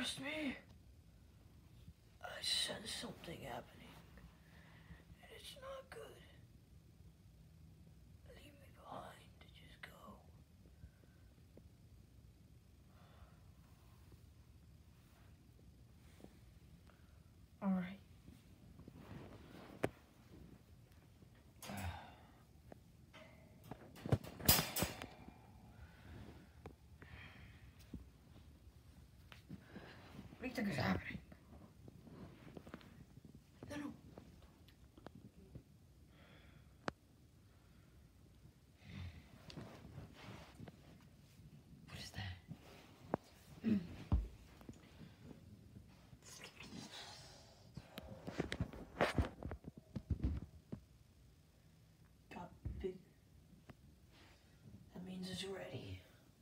Trust me. I sense something happening, and it's not good. Leave me behind. Just go. All right. What do you think is happening? No. What is that? Got big. That means it's ready.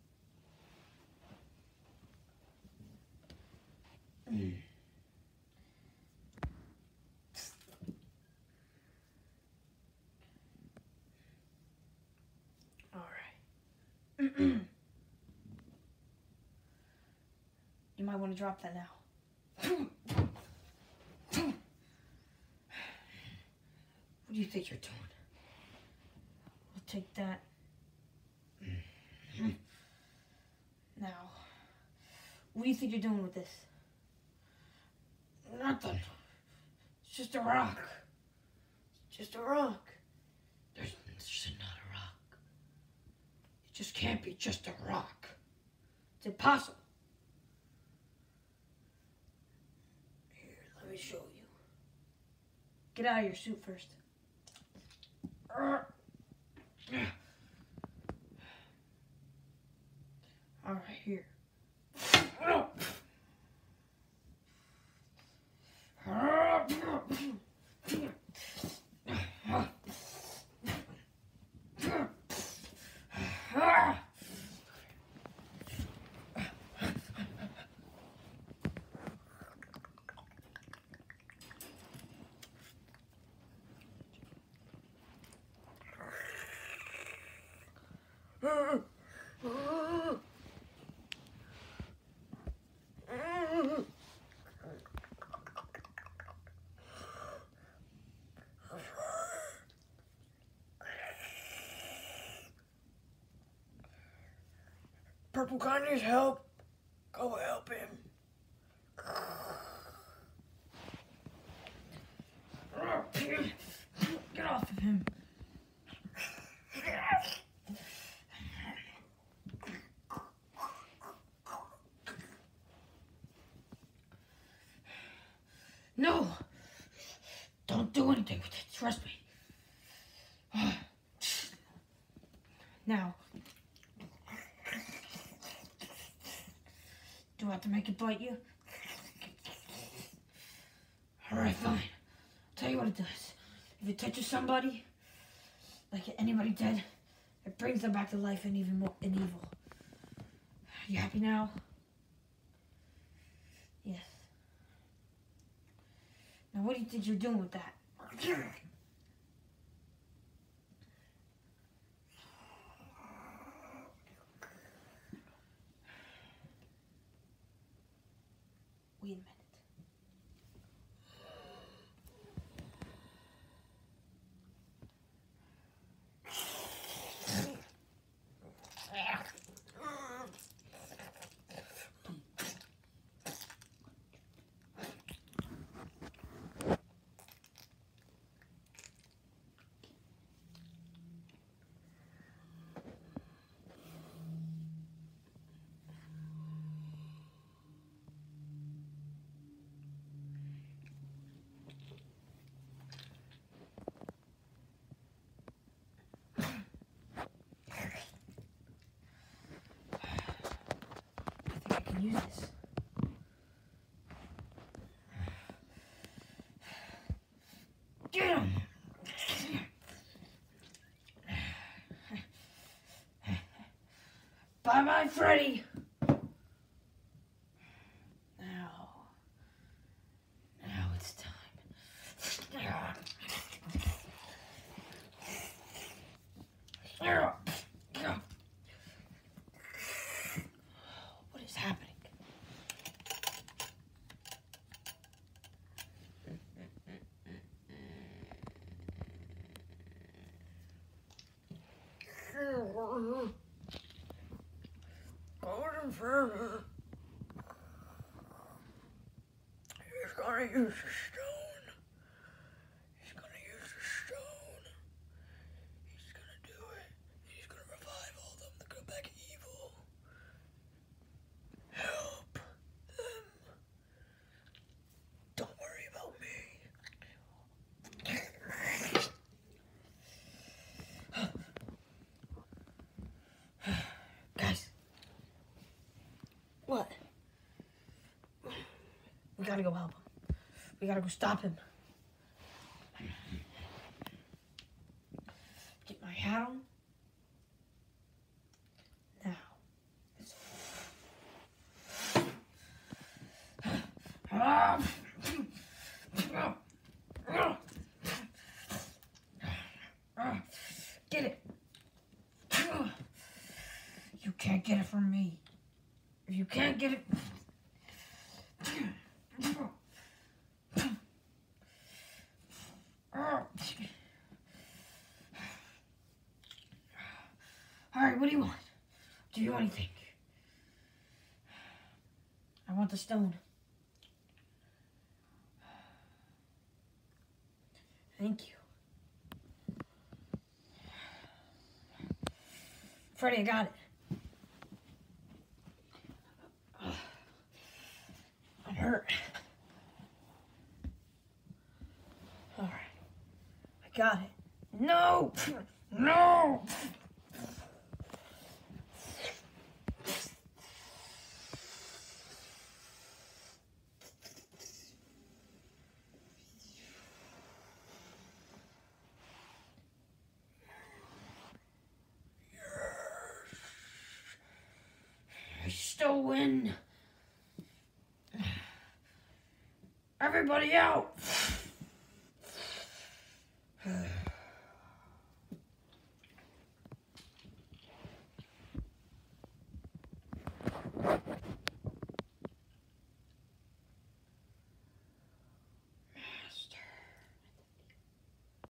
You might want to drop that now. What do you think you're doing? We'll take that. Now, what do you think you're doing with this? Nothing. It's just a rock. It's just a rock. There's not a rock. It just can't be just a rock. It's impossible. Here, let me show you. Get out of your suit first. All right, here. Purple guy needs help. Go help him. Get off of him. No! Don't do anything with it. Trust me. Now, do I have to make it bite you? Alright, fine. I'll tell you what it does. If it touches somebody, like anybody dead, it brings them back to life and even more in evil. You happy now? Yes. Now what do you think you're doing with that? Wait a minute. Use this. Get him! Bye-bye, Freddy! Now it's time. What is happening? Going further. He's gonna use the stone. He's gonna use the stone. He's gonna do it. He's gonna revive all of them to go back evil. Help them. Don't worry about me. Guys. What? We gotta go help him. We gotta go stop him. Get my hat on. Now. Get it. You can't get it from me. If you can't get it... Alright, what do you want? Do you want anything? I want the stone. Thank you. Freddy, I got it. I'm hurt. Alright. I got it. No! No! I still win. Everybody out!